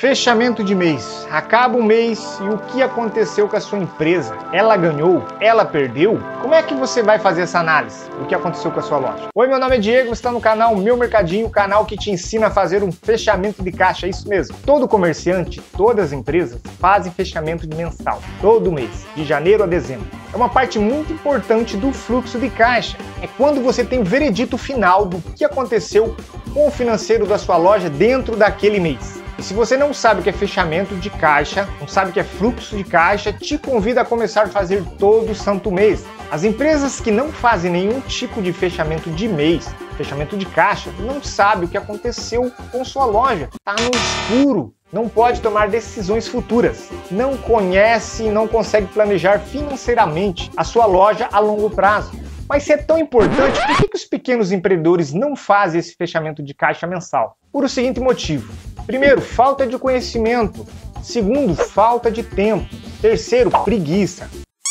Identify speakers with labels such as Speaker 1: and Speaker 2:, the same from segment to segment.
Speaker 1: Fechamento de mês. Acaba o mês e o que aconteceu com a sua empresa? Ela ganhou? Ela perdeu? Como é que você vai fazer essa análise? O que aconteceu com a sua loja? Oi, meu nome é Diego, você está no canal Meu Mercadinho, o canal que te ensina a fazer um fechamento de caixa, é isso mesmo. Todo comerciante, todas as empresas fazem fechamento de mensal, todo mês, de janeiro a dezembro. É uma parte muito importante do fluxo de caixa. É quando você tem o veredito final do que aconteceu com o financeiro da sua loja dentro daquele mês. E se você não sabe o que é fechamento de caixa, não sabe o que é fluxo de caixa, te convido a começar a fazer todo santo mês. As empresas que não fazem nenhum tipo de fechamento de mês, fechamento de caixa, não sabem o que aconteceu com sua loja. Está no escuro, não pode tomar decisões futuras, não conhece e não consegue planejar financeiramente a sua loja a longo prazo. Mas se é tão importante, por que os pequenos empreendedores não fazem esse fechamento de caixa mensal? Por o seguinte motivo. Primeiro, falta de conhecimento. Segundo, falta de tempo. Terceiro, preguiça.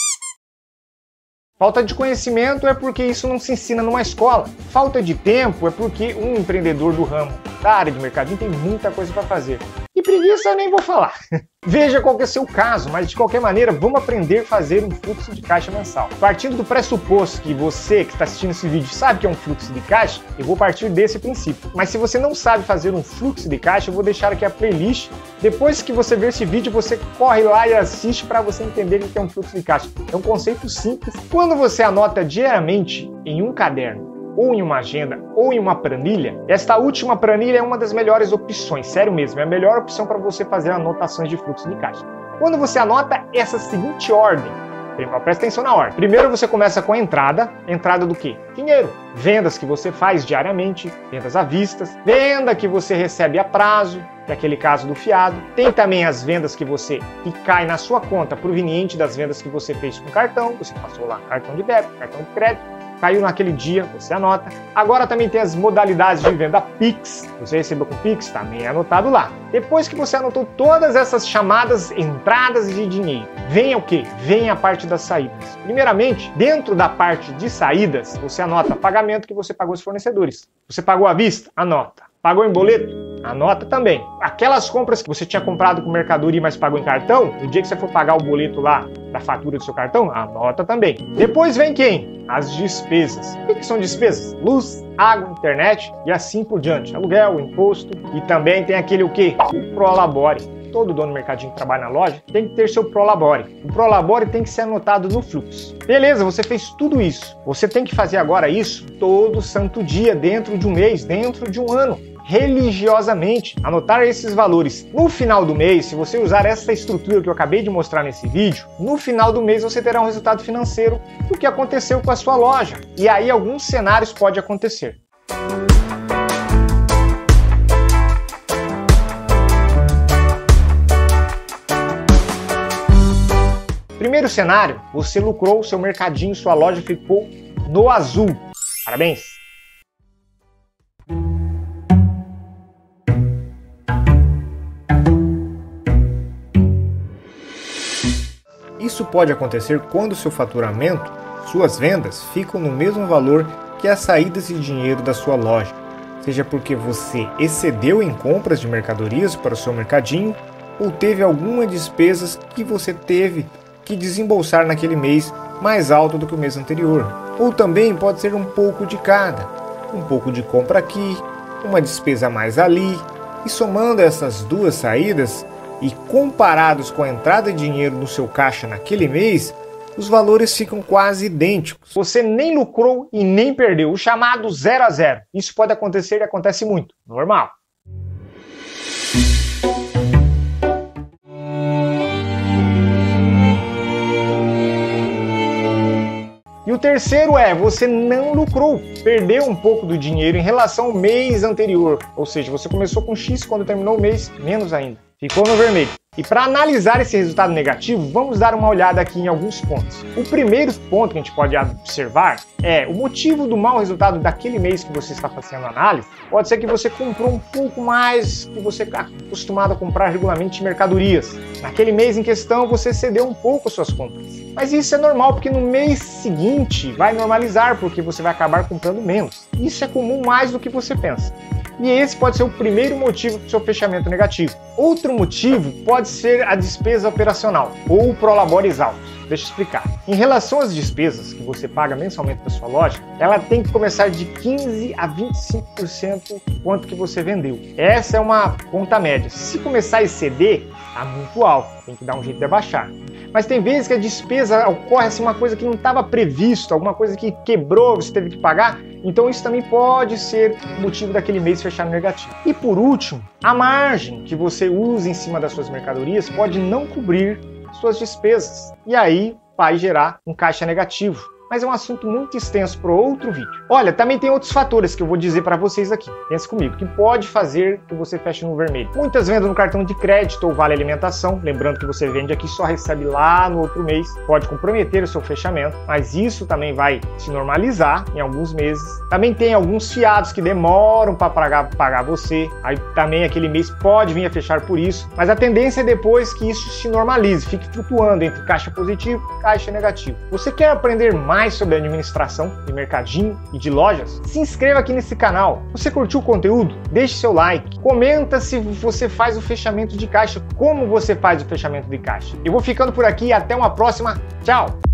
Speaker 1: Falta de conhecimento é porque isso não se ensina numa escola. Falta de tempo é porque um empreendedor do ramo, da área de mercadinho, tem muita coisa para fazer. E preguiça eu nem vou falar. Veja qual que é o seu caso, mas de qualquer maneira, vamos aprender a fazer um fluxo de caixa mensal. Partindo do pressuposto que você que está assistindo esse vídeo sabe que é um fluxo de caixa, eu vou partir desse princípio. Mas se você não sabe fazer um fluxo de caixa, eu vou deixar aqui a playlist. Depois que você ver esse vídeo, você corre lá e assiste para você entender o que é um fluxo de caixa. É um conceito simples. Quando você anota diariamente em um caderno, ou em uma agenda, ou em uma planilha, esta última planilha é uma das melhores opções, sério mesmo, é a melhor opção para você fazer anotações de fluxo de caixa. Quando você anota essa seguinte ordem, presta atenção na ordem. Primeiro você começa com a entrada do quê? Dinheiro. Vendas que você faz diariamente, vendas à vista, venda que você recebe a prazo, que é aquele caso do fiado. Tem também as vendas que cai na sua conta proveniente das vendas que você fez com cartão, você passou lá cartão de débito, cartão de crédito, caiu naquele dia, você anota. Agora também tem as modalidades de venda Pix, você recebeu com Pix, também é anotado lá. Depois que você anotou todas essas chamadas entradas de dinheiro, vem o quê? Vem a parte das saídas. Primeiramente, dentro da parte de saídas, você anota pagamento que você pagou aos fornecedores. Você pagou à vista? Anota. Pagou em boleto? Anota também. Aquelas compras que você tinha comprado com mercadoria, mas pagou em cartão, no dia que você for pagar o boleto lá da fatura do seu cartão, anota também. Depois vem quem? As despesas. O que são despesas? Luz, água, internet e assim por diante. Aluguel, imposto e também tem aquele o quê? O Prolabore. Todo dono do mercadinho que trabalha na loja tem que ter seu Prolabore. O Prolabore tem que ser anotado no fluxo. Beleza, você fez tudo isso. Você tem que fazer agora isso todo santo dia, dentro de um mês, dentro de um ano. Religiosamente, anotar esses valores. No final do mês, se você usar essa estrutura que eu acabei de mostrar nesse vídeo, no final do mês você terá um resultado financeiro do que aconteceu com a sua loja. E aí alguns cenários podem acontecer. Primeiro cenário, você lucrou, seu mercadinho, sua loja ficou no azul. Parabéns! Isso pode acontecer quando seu faturamento, suas vendas, ficam no mesmo valor que as saídas de dinheiro da sua loja, seja porque você excedeu em compras de mercadorias para o seu mercadinho ou teve alguma despesa que você teve que desembolsar naquele mês mais alto do que o mês anterior. Ou também pode ser um pouco de cada, um pouco de compra aqui, uma despesa a mais ali, e somando essas duas saídas e comparados com a entrada de dinheiro no seu caixa naquele mês, os valores ficam quase idênticos. Você nem lucrou e nem perdeu, o chamado 0 a 0. Isso pode acontecer e acontece muito, normal. E o terceiro é, você não lucrou, perdeu um pouco do dinheiro em relação ao mês anterior. Ou seja, você começou com X, quando terminou o mês, menos ainda. Ficou no vermelho. E para analisar esse resultado negativo, vamos dar uma olhada aqui em alguns pontos. O primeiro ponto que a gente pode observar é o motivo do mau resultado daquele mês que você está fazendo a análise. Pode ser que você comprou um pouco mais que você está acostumado a comprar regularmente mercadorias. Naquele mês em questão, você cedeu um pouco as suas compras. Mas isso é normal, porque no mês seguinte vai normalizar, porque você vai acabar comprando menos. Isso é comum mais do que você pensa. E esse pode ser o primeiro motivo para o seu fechamento negativo. Outro motivo pode ser a despesa operacional ou prolabores altos. Deixa eu explicar. Em relação às despesas que você paga mensalmente para sua loja, ela tem que começar de 15% a 25% quanto que você vendeu. Essa é uma conta média. Se começar a exceder, está muito alto, tem que dar um jeito de abaixar. Mas tem vezes que a despesa ocorre assim, uma coisa que não estava previsto, alguma coisa que quebrou, você teve que pagar, então isso também pode ser motivo daquele mês fechar no negativo. E por último, a margem que você usa em cima das suas mercadorias pode não cobrir suas despesas, e aí vai gerar um caixa negativo. Mas é um assunto muito extenso para outro vídeo. Olha, também tem outros fatores que eu vou dizer para vocês aqui. Pense comigo, que pode fazer que você feche no vermelho. Muitas vendas no cartão de crédito ou vale alimentação, lembrando que você vende aqui só recebe lá no outro mês, pode comprometer o seu fechamento, mas isso também vai se normalizar em alguns meses. Também tem alguns fiados que demoram para pagar você, aí também aquele mês pode vir a fechar por isso, mas a tendência é depois que isso se normalize, fique flutuando entre caixa positivo e caixa negativo. Você quer aprender mais sobre administração de mercadinho e de lojas? Se inscreva aqui nesse canal. Você curtiu o conteúdo? Deixe seu like. Comenta se você faz o fechamento de caixa, como você faz o fechamento de caixa. Eu vou ficando por aqui e até uma próxima. Tchau!